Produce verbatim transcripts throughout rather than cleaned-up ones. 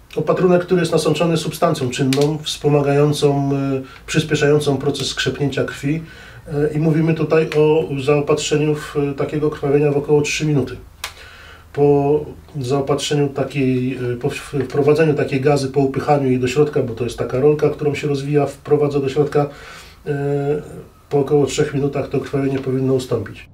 Opatrunek, który jest nasączony substancją czynną, wspomagającą, przyspieszającą proces skrzepnięcia krwi i mówimy tutaj o zaopatrzeniu w takiego krwawienia w około trzy minuty. Po zaopatrzeniu takiej, po wprowadzeniu takiej gazy, po upychaniu jej do środka, bo to jest taka rolka, którą się rozwija, wprowadza do środka, po około trzech minutach to krwawienie powinno ustąpić.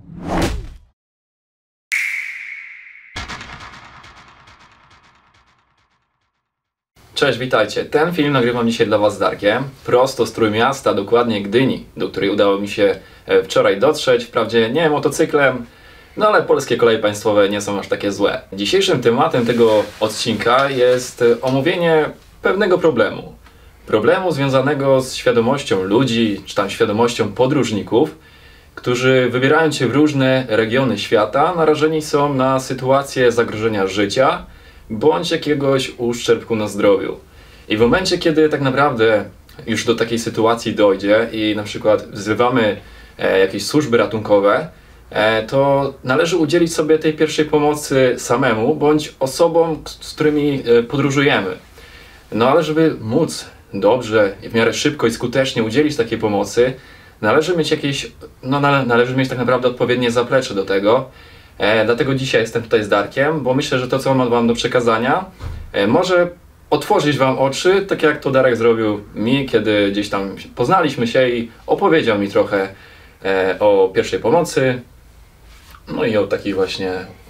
Cześć, witajcie. Ten film nagrywam dzisiaj dla Was z Darkiem, prosto z Trójmiasta, dokładnie Gdyni, do której udało mi się wczoraj dotrzeć. Wprawdzie nie motocyklem, no ale polskie koleje państwowe nie są aż takie złe. Dzisiejszym tematem tego odcinka jest omówienie pewnego problemu. Problemu związanego z świadomością ludzi, czy tam świadomością podróżników, którzy wybierając się w różne regiony świata, narażeni są na sytuację zagrożenia życia, bądź jakiegoś uszczerbku na zdrowiu. I w momencie, kiedy tak naprawdę już do takiej sytuacji dojdzie i na przykład wzywamy e, jakieś służby ratunkowe, e, to należy udzielić sobie tej pierwszej pomocy samemu, bądź osobom, z którymi e, podróżujemy. No ale żeby móc dobrze i w miarę szybko i skutecznie udzielić takiej pomocy, należy mieć jakieś, no należy mieć tak naprawdę odpowiednie zaplecze do tego. E, dlatego dzisiaj jestem tutaj z Darkiem, bo myślę, że to, co mam Wam do przekazania, e, może otworzyć Wam oczy, tak jak to Darek zrobił mi, kiedy gdzieś tam poznaliśmy się i opowiedział mi trochę e, o pierwszej pomocy, no i o takich właśnie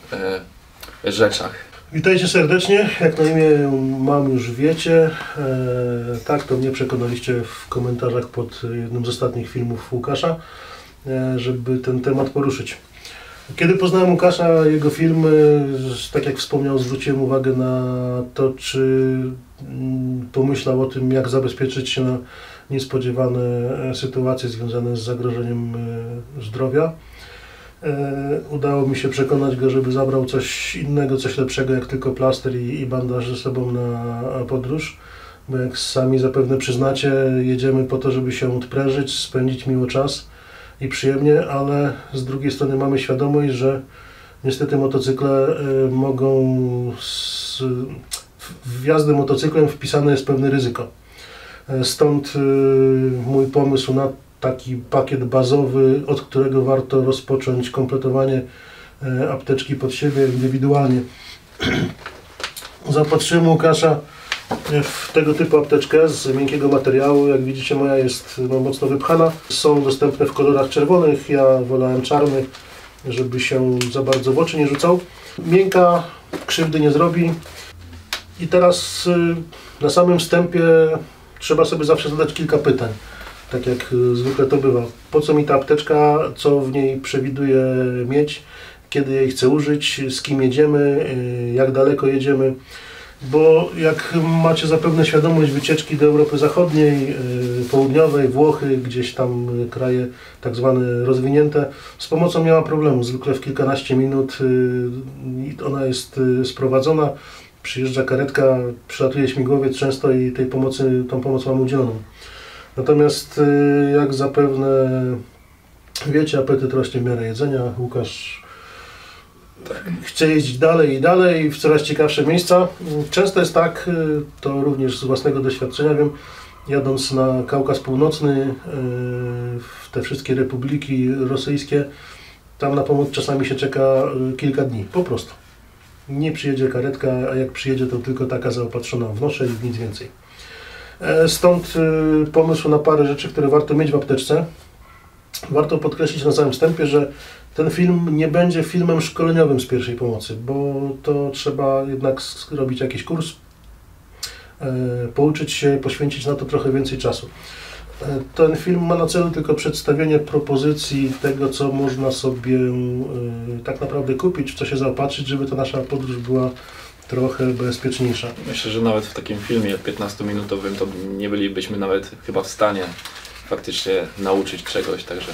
e, rzeczach. Witajcie serdecznie, jak na imię mam już wiecie, e, tak to mnie przekonaliście w komentarzach pod jednym z ostatnich filmów Łukasza, e, żeby ten temat poruszyć. Kiedy poznałem Łukasza, jego filmy, tak jak wspomniał, zwróciłem uwagę na to, czy pomyślał o tym, jak zabezpieczyć się na niespodziewane sytuacje związane z zagrożeniem zdrowia. Udało mi się przekonać go, żeby zabrał coś innego, coś lepszego, jak tylko plaster i, i bandaż ze sobą na podróż. Bo jak sami zapewne przyznacie, jedziemy po to, żeby się odprężyć, spędzić miło czas i przyjemnie, ale z drugiej strony mamy świadomość, że niestety motocykle y, mogą z, w jazdę motocyklem wpisane jest pewne ryzyko. Stąd y, mój pomysł na taki pakiet bazowy, od którego warto rozpocząć kompletowanie y, apteczki pod siebie indywidualnie. Zaopatrzyłem Łukasza w tego typu apteczkę z miękkiego materiału. Jak widzicie, moja jest no, mocno wypchana. Są dostępne w kolorach czerwonych, ja wolałem czarny, żeby się za bardzo w oczy nie rzucał. Miękka, krzywdy nie zrobi. I teraz na samym wstępie trzeba sobie zawsze zadać kilka pytań, tak jak zwykle to bywa. Po co mi ta apteczka, co w niej przewiduję mieć, kiedy jej chcę użyć, z kim jedziemy, jak daleko jedziemy. Bo jak macie zapewne świadomość, wycieczki do Europy Zachodniej, yy, Południowej, Włochy, gdzieś tam yy, kraje tak zwane rozwinięte, z pomocą nie ma problemu. Zwykle w kilkanaście minut yy, ona jest yy, sprowadzona, przyjeżdża karetka, przylatuje śmigłowiec często i tej pomocy, tą pomoc mamy udzieloną. Natomiast yy, jak zapewne wiecie, apetyt rośnie w miarę jedzenia. Łukasz Tak. Chcę jeździć dalej i dalej w coraz ciekawsze miejsca. Często jest tak, to również z własnego doświadczenia wiem, jadąc na Kaukaz Północny, w te wszystkie republiki rosyjskie, tam na pomoc czasami się czeka kilka dni, po prostu. Nie przyjedzie karetka, a jak przyjedzie, to tylko taka zaopatrzona w nosze i nic więcej. Stąd pomysł na parę rzeczy, które warto mieć w apteczce. Warto podkreślić na samym wstępie, że ten film nie będzie filmem szkoleniowym z pierwszej pomocy, bo to trzeba jednak zrobić jakiś kurs, e, pouczyć się, poświęcić na to trochę więcej czasu. E, ten film ma na celu tylko przedstawienie propozycji tego, co można sobie e, tak naprawdę kupić, w co się zaopatrzyć, żeby ta nasza podróż była trochę bezpieczniejsza. Myślę, że nawet w takim filmie piętnastominutowym to nie bylibyśmy nawet chyba w stanie faktycznie nauczyć czegoś, także...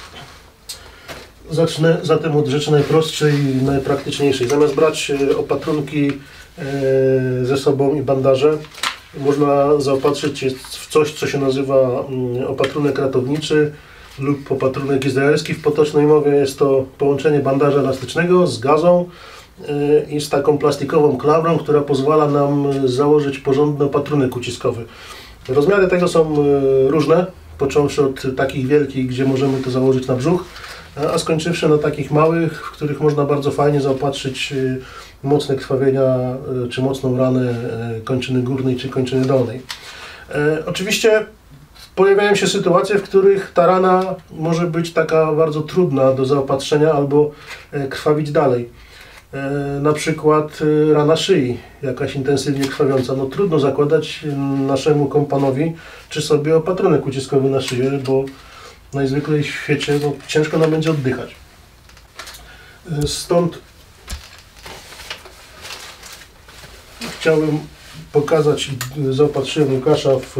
Zacznę zatem od rzeczy najprostszej i najpraktyczniejszej. Zamiast brać opatrunki ze sobą i bandaże, można zaopatrzyć się w coś, co się nazywa opatrunek ratowniczy lub opatrunek izraelski. W potocznej mowie jest to połączenie bandaża elastycznego z gazą i z taką plastikową klamrą, która pozwala nam założyć porządny opatrunek uciskowy. Rozmiary tego są różne, począwszy od takich wielkich, gdzie możemy to założyć na brzuch, a skończywszy na takich małych, w których można bardzo fajnie zaopatrzyć mocne krwawienia czy mocną ranę kończyny górnej czy kończyny dolnej. Oczywiście pojawiają się sytuacje, w których ta rana może być taka bardzo trudna do zaopatrzenia albo krwawić dalej. Na przykład rana szyi, jakaś intensywnie krwawiąca. No trudno zakładać naszemu kompanowi czy sobie opatrunek uciskowy na szyję, bo najzwyklej w świecie no, ciężko nam będzie oddychać. Stąd chciałbym pokazać i zaopatrzyłem Łukasza w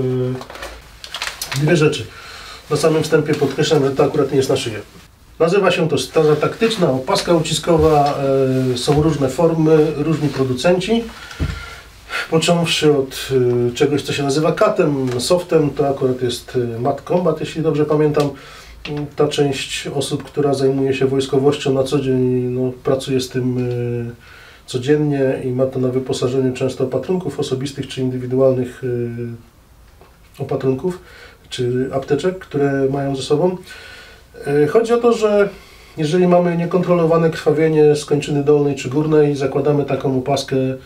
dwie rzeczy. Na samym wstępie podkreślam, że to akurat nie jest na szyję. Nazywa się to staza taktyczna, opaska uciskowa, e, są różne formy, różni producenci. Począwszy od e, czegoś, co się nazywa katem, softem, to akurat jest Mat Combat, jeśli dobrze pamiętam. Ta część osób, która zajmuje się wojskowością na co dzień, no, pracuje z tym e, codziennie i ma to na wyposażeniu często opatrunków osobistych czy indywidualnych e, opatrunków czy apteczek, które mają ze sobą. Chodzi o to, że jeżeli mamy niekontrolowane krwawienie z kończyny dolnej czy górnej, zakładamy taką opaskę e,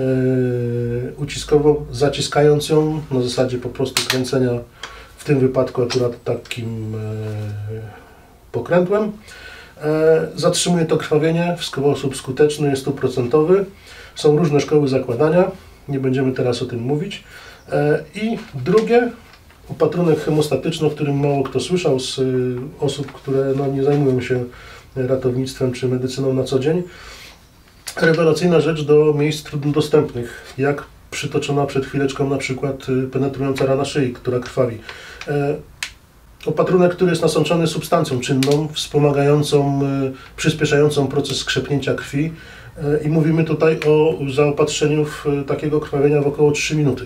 uciskową, zaciskając ją na zasadzie po prostu kręcenia, w tym wypadku akurat takim e, pokrętłem. E, zatrzymuje to krwawienie w sposób skuteczny, jest stuprocentowy. Są różne szkoły zakładania, nie będziemy teraz o tym mówić. E, I drugie, opatrunek hemostatyczny, o którym mało kto słyszał z osób, które no, nie zajmują się ratownictwem czy medycyną na co dzień. Rewelacyjna rzecz do miejsc trudno dostępnych, jak przytoczona przed chwileczką na przykład penetrująca rana szyi, która krwawi. E, opatrunek, który jest nasączony substancją czynną, wspomagającą, e, przyspieszającą proces skrzepnięcia krwi e, i mówimy tutaj o zaopatrzeniu w takiego krwawienia w około trzy minuty.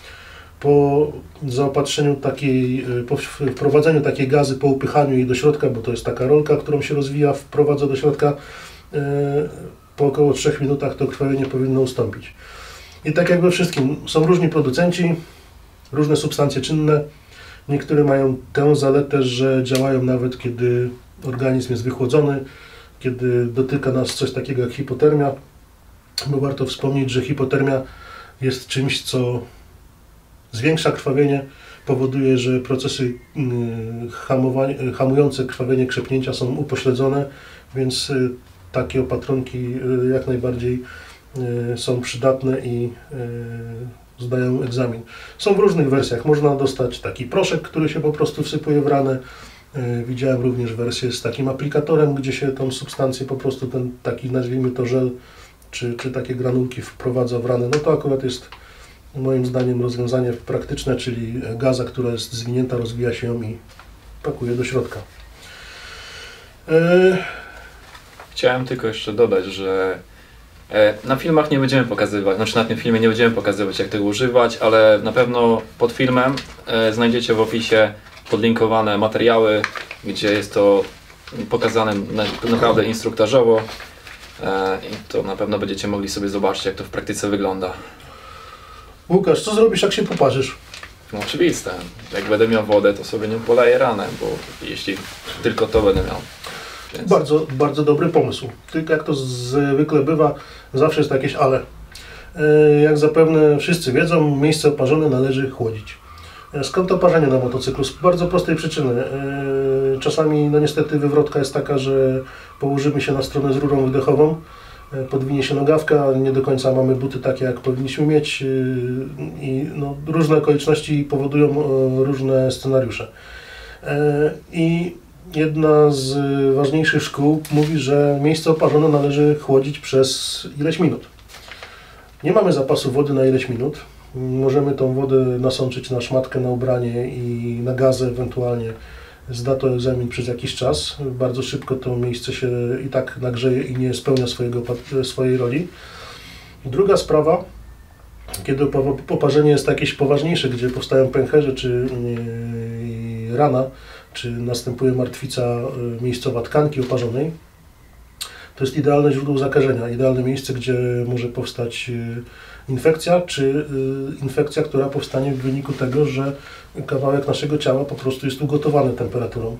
Po zaopatrzeniu takiej, po wprowadzeniu takiej gazy, po upychaniu jej do środka, bo to jest taka rolka, którą się rozwija, wprowadza do środka, po około trzech minutach to krwawienie powinno ustąpić. I tak jak we wszystkim, są różni producenci, różne substancje czynne. Niektóre mają tę zaletę, że działają nawet kiedy organizm jest wychłodzony, kiedy dotyka nas coś takiego jak hipotermia, bo warto wspomnieć, że hipotermia jest czymś, co zwiększa krwawienie, powoduje, że procesy hamujące krwawienie, krzepnięcia są upośledzone, więc takie opatrunki jak najbardziej są przydatne i zdają egzamin. Są w różnych wersjach. Można dostać taki proszek, który się po prostu wsypuje w ranę. Widziałem również wersję z takim aplikatorem, gdzie się tą substancję po prostu, ten taki, nazwijmy to żel, czy, czy takie granulki wprowadza w ranę. No to akurat jest moim zdaniem rozwiązanie praktyczne, czyli gaza, która jest zwinięta, rozwija się ją i pakuje do środka. E... Chciałem tylko jeszcze dodać, że na filmach nie będziemy pokazywać, znaczy na tym filmie nie będziemy pokazywać, jak tego używać, ale na pewno pod filmem znajdziecie w opisie podlinkowane materiały, gdzie jest to pokazane naprawdę instruktażowo i to na pewno będziecie mogli sobie zobaczyć, jak to w praktyce wygląda. Łukasz, co zrobisz, jak się poparzysz? No oczywiste. Jak będę miał wodę, to sobie nie poleję ranę, bo jeśli tylko to będę miał. Więc... Bardzo, bardzo dobry pomysł. Tylko jak to zwykle bywa, zawsze jest jakieś ale. Jak zapewne wszyscy wiedzą, miejsce oparzone należy chłodzić. Skąd to parzenie na motocyklu? Z bardzo prostej przyczyny. Czasami, no niestety, wywrotka jest taka, że położymy się na stronę z rurą wydechową, podwinie się nogawka, nie do końca mamy buty takie, jak powinniśmy mieć i no, różne okoliczności powodują różne scenariusze. I jedna z ważniejszych szkół mówi, że miejsce oparzone należy chłodzić przez ileś minut. Nie mamy zapasu wody na ileś minut. Możemy tą wodę nasączyć na szmatkę, na ubranie i na gazę ewentualnie. Zda to egzamin przez jakiś czas. Bardzo szybko to miejsce się i tak nagrzeje i nie spełnia swojego, swojej roli. Druga sprawa, kiedy oparzenie jest jakieś poważniejsze, gdzie powstają pęcherze czy rana, czy następuje martwica miejscowa tkanki oparzonej, to jest idealne źródło zakażenia, idealne miejsce, gdzie może powstać infekcja, czy infekcja, która powstanie w wyniku tego, że kawałek naszego ciała po prostu jest ugotowany temperaturą.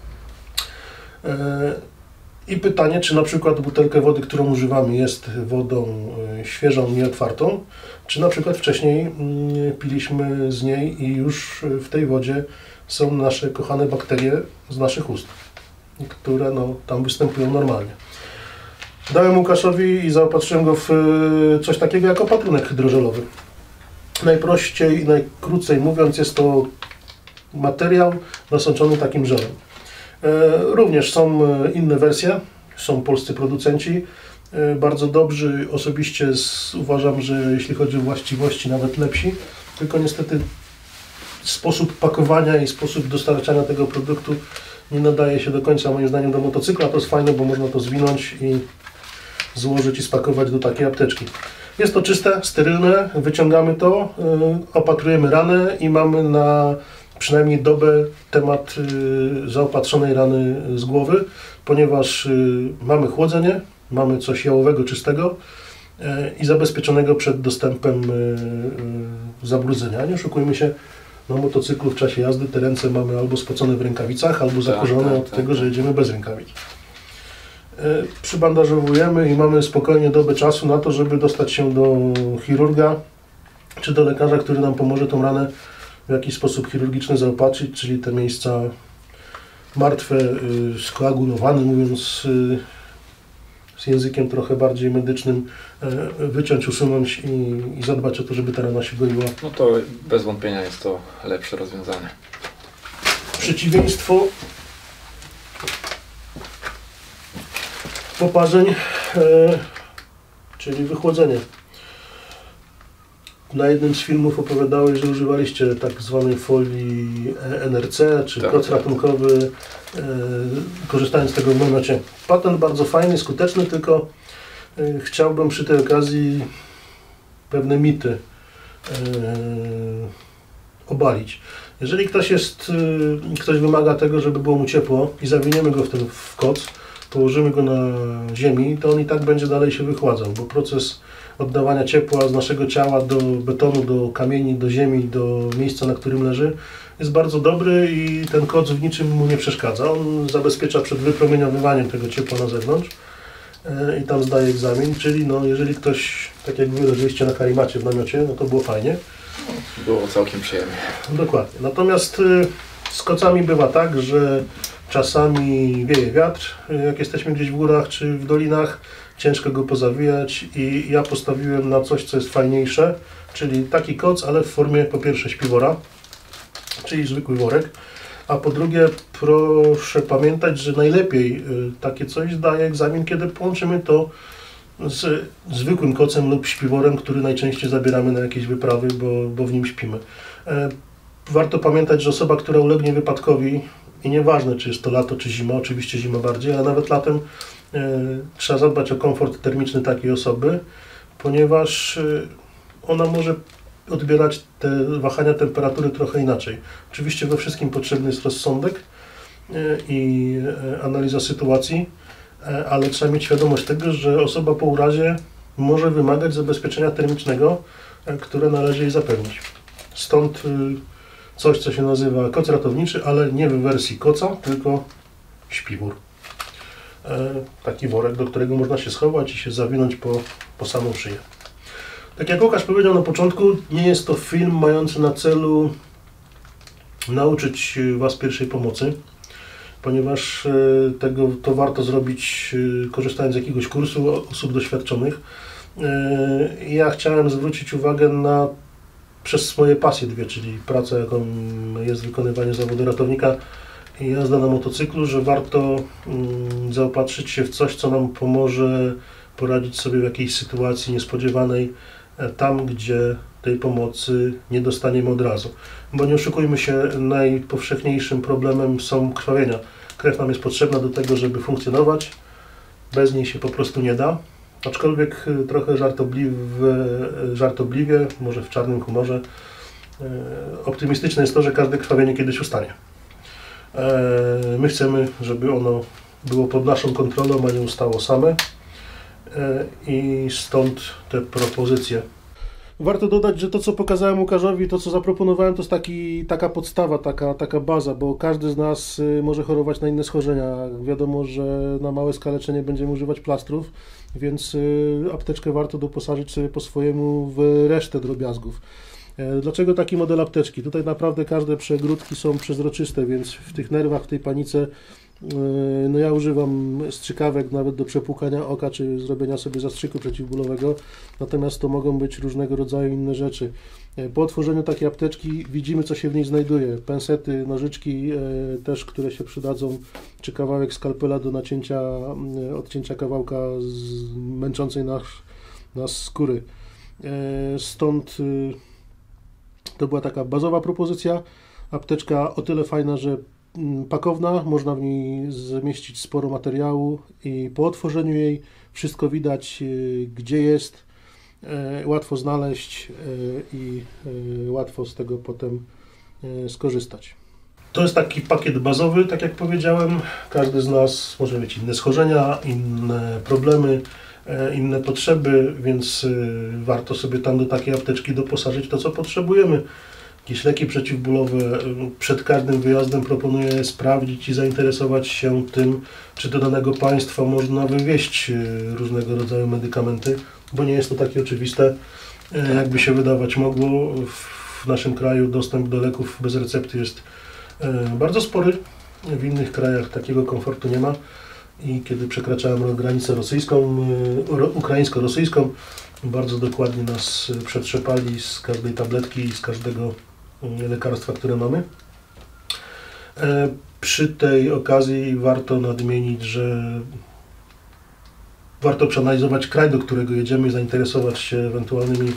I pytanie, czy na przykład butelkę wody, którą używamy, jest wodą świeżą, nieotwartą, czy na przykład wcześniej piliśmy z niej i już w tej wodzie są nasze kochane bakterie z naszych ust, które no, tam występują normalnie. Dałem Łukaszowi i zaopatrzyłem go w coś takiego jak opatrunek hydrożelowy. Najprościej i najkrócej mówiąc, jest to materiał nasączony takim żelem. Również są inne wersje, są polscy producenci, bardzo dobrzy, osobiście uważam, że jeśli chodzi o właściwości nawet lepsi, tylko niestety sposób pakowania i sposób dostarczania tego produktu nie nadaje się do końca moim zdaniem do motocykla. To jest fajne, bo można to zwinąć i złożyć i spakować do takiej apteczki. Jest to czyste, sterylne, wyciągamy to, opatrujemy ranę i mamy na przynajmniej dobę temat zaopatrzonej rany z głowy, ponieważ mamy chłodzenie, mamy coś jałowego, czystego i zabezpieczonego przed dostępem zabrudzenia. Nie oszukujmy się, na motocyklu w czasie jazdy te ręce mamy albo spocone w rękawicach, albo zakurzone tak, tak, od tak, tego, tak. że jedziemy bez rękawic. Przybandażowujemy i mamy spokojnie dobę czasu na to, żeby dostać się do chirurga, czy do lekarza, który nam pomoże tą ranę w jakiś sposób chirurgiczny zaopatrzyć, czyli te miejsca martwe, skoagulowane, mówiąc z językiem trochę bardziej medycznym, wyciąć, usunąć i, i zadbać o to, żeby ta rana się goiła. No to bez wątpienia jest to lepsze rozwiązanie. Przeciwieństwo poparzeń, czyli wychłodzenie. Na jednym z filmów opowiadałeś, że używaliście tak zwanej folii N R C, czy tak. koc ratunkowy, e, korzystając z tego w namiocie. Patent bardzo fajny, skuteczny, tylko e, chciałbym przy tej okazji pewne mity e, obalić. Jeżeli ktoś jest, e, ktoś wymaga tego, żeby było mu ciepło i zawiniemy go w ten w koc, położymy go na ziemi, to on i tak będzie dalej się wychładzał, bo proces oddawania ciepła z naszego ciała do betonu, do kamieni, do ziemi, do miejsca, na którym leży, jest bardzo dobry i ten koc w niczym mu nie przeszkadza. On zabezpiecza przed wypromieniowywaniem tego ciepła na zewnątrz i tam zdaje egzamin, czyli no, jeżeli ktoś, tak jak wy leżyliście na karimacie w namiocie, no to było fajnie. Było całkiem przyjemnie. Dokładnie. Natomiast z kocami bywa tak, że czasami wieje wiatr, jak jesteśmy gdzieś w górach czy w dolinach, ciężko go pozawijać i ja postawiłem na coś, co jest fajniejsze, czyli taki koc, ale w formie po pierwsze śpiwora, czyli zwykły worek, a po drugie proszę pamiętać, że najlepiej takie coś daje egzamin, kiedy połączymy to z zwykłym kocem lub śpiworem, który najczęściej zabieramy na jakieś wyprawy, bo, bo w nim śpimy. Warto pamiętać, że osoba, która ulegnie wypadkowi, i nieważne, czy jest to lato, czy zima, oczywiście zima bardziej, ale nawet latem e, trzeba zadbać o komfort termiczny takiej osoby, ponieważ e, ona może odbierać te wahania temperatury trochę inaczej. Oczywiście we wszystkim potrzebny jest rozsądek e, i e, analiza sytuacji, e, ale trzeba mieć świadomość tego, że osoba po urazie może wymagać zabezpieczenia termicznego, e, które należy jej zapewnić. Stąd e, coś, co się nazywa koc ratowniczy, ale nie w wersji koca, tylko śpiwór. E, taki worek, do którego można się schować i się zawinąć po, po samą szyję. Tak jak Łukasz powiedział na początku, nie jest to film mający na celu nauczyć Was pierwszej pomocy, ponieważ e, tego to warto zrobić e, korzystając z jakiegoś kursu osób doświadczonych. E, ja chciałem zwrócić uwagę na przez moje pasje dwie, czyli pracę, jaką jest wykonywanie zawodu ratownika i jazda na motocyklu, że warto mm, zaopatrzyć się w coś, co nam pomoże poradzić sobie w jakiejś sytuacji niespodziewanej, tam, gdzie tej pomocy nie dostaniemy od razu. Bo nie oszukujmy się, najpowszechniejszym problemem są krwawienia. Krew nam jest potrzebna do tego, żeby funkcjonować, bez niej się po prostu nie da. Aczkolwiek trochę żartobliwie, żartobliwie, może w czarnym humorze, optymistyczne jest to, że każde krwawienie kiedyś ustanie. My chcemy, żeby ono było pod naszą kontrolą, a nie ustało same i stąd te propozycje. Warto dodać, że to, co pokazałem Łukaszowi, to, co zaproponowałem, to jest taki, taka podstawa, taka, taka baza, bo każdy z nas może chorować na inne schorzenia. Wiadomo, że na małe skaleczenie będziemy używać plastrów, więc apteczkę warto doposażyć sobie po swojemu w resztę drobiazgów. Dlaczego taki model apteczki? Tutaj naprawdę każde przegródki są przezroczyste, więc w tych nerwach, w tej panice, no ja używam strzykawek nawet do przepłukania oka, czy zrobienia sobie zastrzyku przeciwbólowego, natomiast to mogą być różnego rodzaju inne rzeczy. Po otworzeniu takiej apteczki widzimy, co się w niej znajduje. Pensety, nożyczki też, które się przydadzą, czy kawałek skalpela do nacięcia, odcięcia kawałka z męczącej nas, nas skóry. Stąd to była taka bazowa propozycja. Apteczka o tyle fajna, że pakowna, można w niej zmieścić sporo materiału i po otworzeniu jej wszystko widać, gdzie jest, łatwo znaleźć i łatwo z tego potem skorzystać. To jest taki pakiet bazowy, tak jak powiedziałem. Każdy z nas może mieć inne schorzenia, inne problemy, inne potrzeby, więc warto sobie tam do takiej apteczki doposażyć to, co potrzebujemy. Jakieś leki przeciwbólowe. Przed każdym wyjazdem proponuję sprawdzić i zainteresować się tym, czy do danego państwa można wywieźć różnego rodzaju medykamenty, bo nie jest to takie oczywiste, jakby się wydawać mogło. W naszym kraju dostęp do leków bez recepty jest bardzo spory. W innych krajach takiego komfortu nie ma. I kiedy przekraczałem granicę rosyjską, ukraińsko-rosyjską, bardzo dokładnie nas przetrzepali z każdej tabletki i z każdego lekarstwa, które mamy. Przy tej okazji warto nadmienić, że warto przeanalizować kraj, do którego jedziemy i zainteresować się ewentualnymi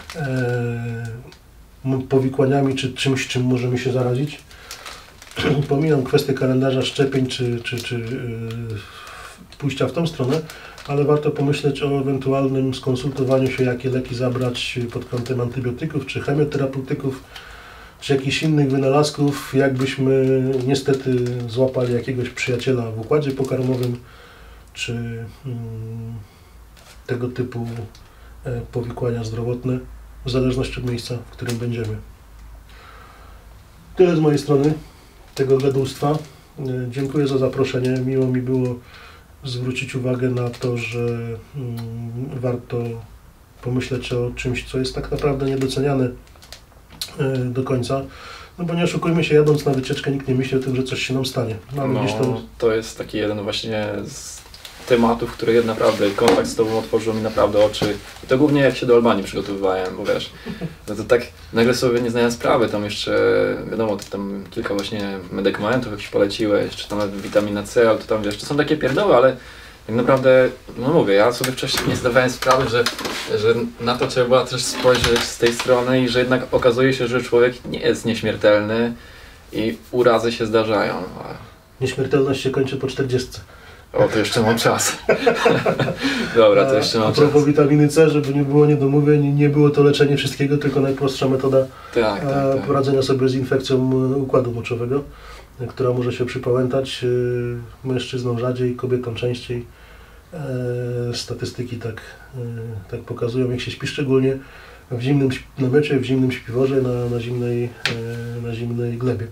powikłaniami czy czymś, czym możemy się zarazić. Pomijam kwestię kalendarza szczepień czy, czy, czy yy, pójścia w tą stronę, ale warto pomyśleć o ewentualnym skonsultowaniu się, jakie leki zabrać pod kątem antybiotyków, czy chemioterapeutyków, czy jakichś innych wynalazków, jakbyśmy niestety złapali jakiegoś przyjaciela w układzie pokarmowym, czy yy, tego typu yy, powikłania zdrowotne, w zależności od miejsca, w którym będziemy. Tyle z mojej strony tego gadulstwa. Dziękuję za zaproszenie. Miło mi było zwrócić uwagę na to, że mm, warto pomyśleć o czymś, co jest tak naprawdę niedoceniane y, do końca. No bo nie oszukujmy się, jadąc na wycieczkę, nikt nie myśli o tym, że coś się nam stanie. Mamy no, gdzieś tam... to jest taki jeden właśnie z tematów, które naprawdę kontakt z Tobą otworzył mi naprawdę oczy. I to głównie jak się do Albanii przygotowywałem, bo wiesz, no to tak nagle sobie nie zdałem sprawy, tam jeszcze, wiadomo, ty tam kilka właśnie medykamentów jakichś poleciłeś, czy tam nawet witamina C, ale to tam wiesz, to są takie pierdoły, ale tak naprawdę, no mówię, ja sobie wcześniej nie zdawałem sprawy, że, że na to trzeba też spojrzeć z tej strony i że jednak okazuje się, że człowiek nie jest nieśmiertelny i urazy się zdarzają. Nieśmiertelność się kończy po czterdziestce. O, to jeszcze mam czas. Dobra, to jeszcze mam a czas. A propos witaminy C, żeby nie było niedomówień, nie było to leczenie wszystkiego, tylko najprostsza metoda tak, tak, tak. poradzenia sobie z infekcją układu moczowego, która może się przypałętać mężczyznom rzadziej, kobietom częściej. Statystyki tak, tak pokazują, jak się śpi szczególnie w zimnym namiocie, w zimnym śpiworze, na, na, zimnej, na zimnej glebie.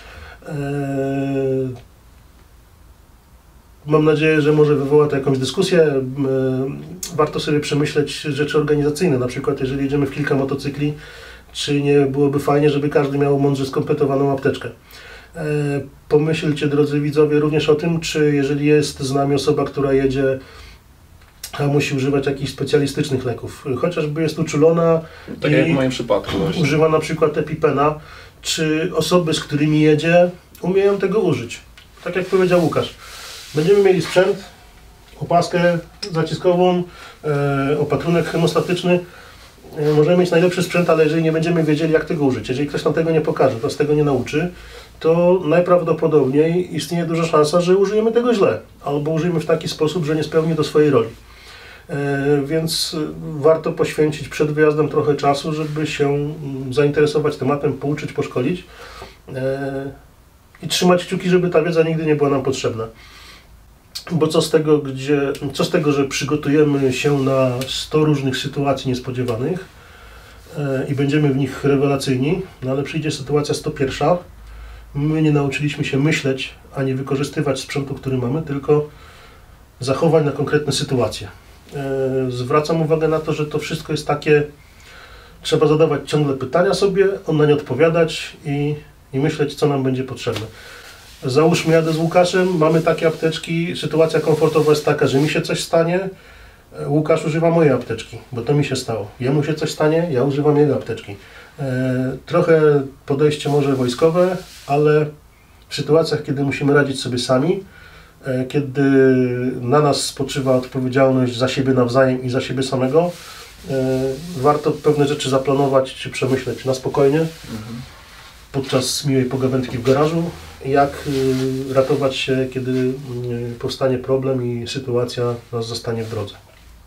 Mam nadzieję, że może wywoła to jakąś dyskusję. Warto sobie przemyśleć rzeczy organizacyjne, na przykład jeżeli jedziemy w kilka motocykli, czy nie byłoby fajnie, żeby każdy miał mądrze skompletowaną apteczkę. Pomyślcie, drodzy widzowie, również o tym, czy jeżeli jest z nami osoba, która jedzie, a musi używać jakichś specjalistycznych leków, chociażby jest uczulona tak i jak w moim przypadku właśnie. Używa na przykład EpiPena, czy osoby, z którymi jedzie, umieją tego użyć. Tak jak powiedział Łukasz. Będziemy mieli sprzęt, opaskę zaciskową, e, opatrunek hemostatyczny. E, możemy mieć najlepszy sprzęt, ale jeżeli nie będziemy wiedzieli, jak tego użyć, jeżeli ktoś nam tego nie pokaże, to z tego nie nauczy, to najprawdopodobniej istnieje duża szansa, że użyjemy tego źle, albo użyjemy w taki sposób, że nie spełni do swojej roli. E, więc warto poświęcić przed wyjazdem trochę czasu, żeby się zainteresować tematem, pouczyć, poszkolić e, i trzymać kciuki, żeby ta wiedza nigdy nie była nam potrzebna. Bo co z tego, gdzie, co z tego, że przygotujemy się na sto różnych sytuacji niespodziewanych e, i będziemy w nich rewelacyjni, no ale przyjdzie sytuacja sto pierwsza, my nie nauczyliśmy się myśleć, ani wykorzystywać sprzętu, który mamy, tylko zachowań na konkretne sytuacje. E, zwracam uwagę na to, że to wszystko jest takie, trzeba zadawać ciągle pytania sobie, on na nie odpowiadać i, i myśleć, co nam będzie potrzebne. Załóżmy, jadę z Łukaszem, mamy takie apteczki, sytuacja komfortowa jest taka, że mi się coś stanie, Łukasz używa mojej apteczki, bo to mi się stało. Jemu się coś stanie, ja używam jego apteczki. E, trochę podejście może wojskowe, ale w sytuacjach, kiedy musimy radzić sobie sami, e, kiedy na nas spoczywa odpowiedzialność za siebie nawzajem i za siebie samego, e, warto pewne rzeczy zaplanować czy przemyśleć na spokojnie. Mhm. Podczas miłej pogawędki w garażu, jak y, ratować się, kiedy y, powstanie problem i sytuacja nas zostanie w drodze.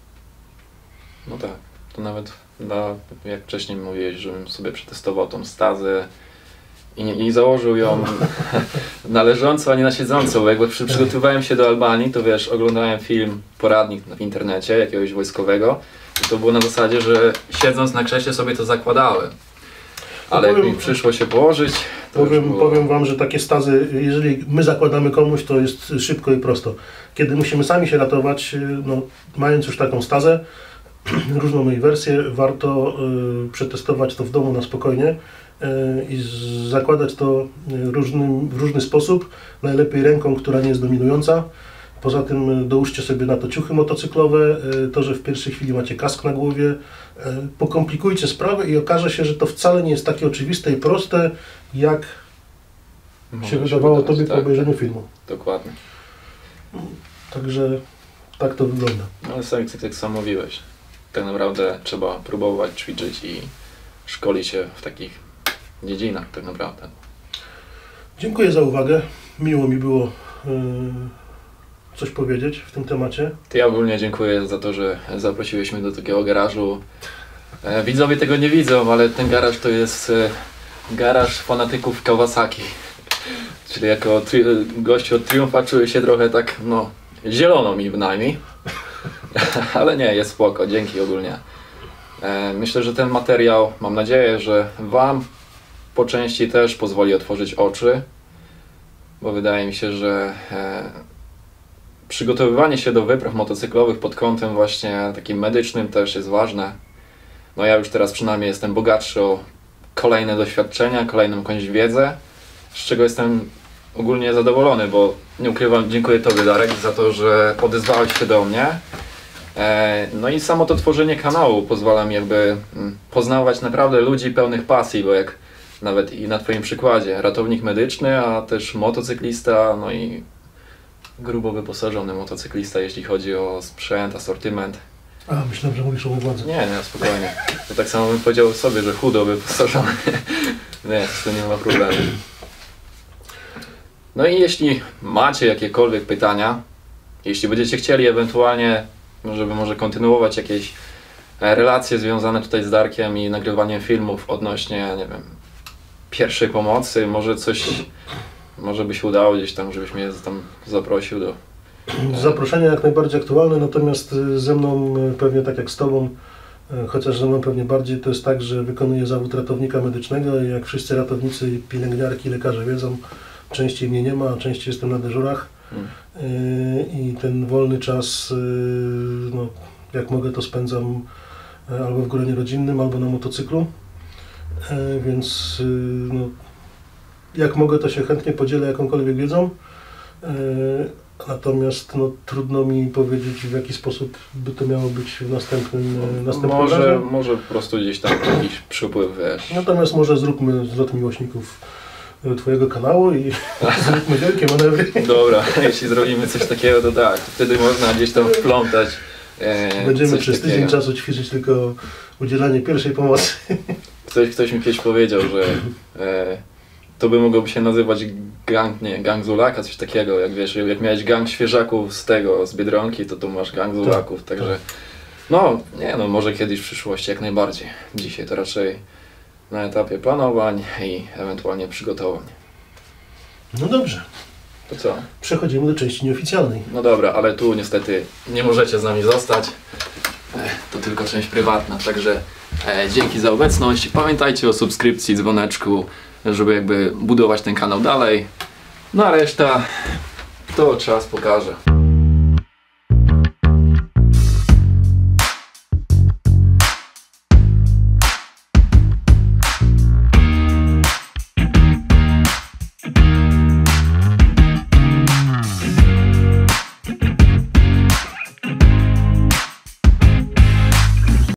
No tak, to nawet dla, jak wcześniej mówiłeś, żebym sobie przetestował tą stazę i, i założył ją na leżąco, a nie na siedząco, bo jakby przy, przygotowywałem się do Albanii, to wiesz, oglądałem film, poradnik w internecie jakiegoś wojskowego i to było na zasadzie, że siedząc na krześle sobie to zakładałem. Ale powiem, jak mi przyszło się położyć, to powiem, było... powiem Wam, że takie stazy, jeżeli my zakładamy komuś, to jest szybko i prosto. Kiedy musimy sami się ratować, no, mając już taką stazę, różną jej wersję, warto y, przetestować to w domu na spokojnie y, i z, zakładać to różnym, w różny sposób, najlepiej ręką, która nie jest dominująca. Poza tym dołóżcie sobie na to ciuchy motocyklowe, to, że w pierwszej chwili macie kask na głowie. Pokomplikujcie sprawę i okaże się, że to wcale nie jest takie oczywiste i proste, jak Może się wydawało wydawać, Tobie tak, po obejrzeniu filmu. Dokładnie. Także tak to wygląda. No, ale sam, jak sam mówiłeś, tak naprawdę trzeba próbować ćwiczyć i szkolić się w takich dziedzinach tak naprawdę. Dziękuję za uwagę. Miło mi było yy, coś powiedzieć w tym temacie. To ja ogólnie dziękuję za to, że zaprosiłeś mnie do takiego garażu. E, widzowie tego nie widzą, ale ten garaż to jest e, garaż fanatyków Kawasaki. Czyli jako tri- gościu od Triumfa czuję się trochę tak, no, zielono mi bynajmniej. Ale nie, jest spoko, dzięki ogólnie. E, myślę, że ten materiał, mam nadzieję, że Wam po części też pozwoli otworzyć oczy, bo wydaje mi się, że e, przygotowywanie się do wypraw motocyklowych pod kątem właśnie takim medycznym też jest ważne. No ja już teraz przynajmniej jestem bogatszy o kolejne doświadczenia, kolejną jakąś wiedzę, z czego jestem ogólnie zadowolony, bo nie ukrywam, dziękuję Tobie, Darek, za to, że odezwałeś się do mnie. E, no i samo to tworzenie kanału pozwala mi jakby mm, poznawać naprawdę ludzi pełnych pasji, bo jak nawet i na Twoim przykładzie, ratownik medyczny, a też motocyklista, no i grubo wyposażony motocyklista, jeśli chodzi o sprzęt, asortyment. A, myślałem, że mówisz o władzy. Nie, nie, spokojnie. To tak samo bym powiedział sobie, że chudo wyposażony. Nie, to nie ma problemu. No i jeśli macie jakiekolwiek pytania, jeśli będziecie chcieli ewentualnie, żeby może kontynuować jakieś relacje związane tutaj z Darkiem i nagrywaniem filmów odnośnie, nie wiem, pierwszej pomocy, może coś, może by się udało gdzieś tam, żebyś mnie tam zaprosił do... Zaproszenie jak najbardziej aktualne, natomiast ze mną pewnie tak jak z Tobą, chociaż ze mną pewnie bardziej, to jest tak, że wykonuję zawód ratownika medycznego i jak wszyscy ratownicy, pielęgniarki, lekarze wiedzą, częściej mnie nie ma, a częściej jestem na dyżurach hmm. i ten wolny czas, no, jak mogę, to spędzam albo w gronie rodzinnym, albo na motocyklu, więc no, jak mogę, to się chętnie podzielę jakąkolwiek wiedzą. Natomiast no, trudno mi powiedzieć, w jaki sposób by to miało być w następnym następnym Może, razie. może po prostu gdzieś tam jakiś przypływ, wiesz. Natomiast może zróbmy zlot miłośników Twojego kanału i zróbmy wielkie manewry. Dobra, jeśli zrobimy coś takiego, to tak, to wtedy można gdzieś tam wplątać e, Będziemy przez takiego. tydzień czasu ćwiczyć tylko udzielanie pierwszej pomocy. Ktoś, ktoś mi kiedyś powiedział, że e, to by mogłoby się nazywać gang, nie, gang Zulaka, coś takiego, jak wiesz, jak miałeś gang świeżaków z tego, z Biedronki, to tu masz gang Zulaków, tak, także tak. No, nie no, może kiedyś w przyszłości jak najbardziej. Dzisiaj to raczej na etapie planowań i ewentualnie przygotowań. No dobrze. To co? Przechodzimy do części nieoficjalnej. No dobra, ale tu niestety nie możecie z nami zostać. Ech, to tylko część prywatna, także e, dzięki za obecność. Pamiętajcie o subskrypcji, dzwoneczku, żeby jakby budować ten kanał dalej. No a reszta to czas pokaże.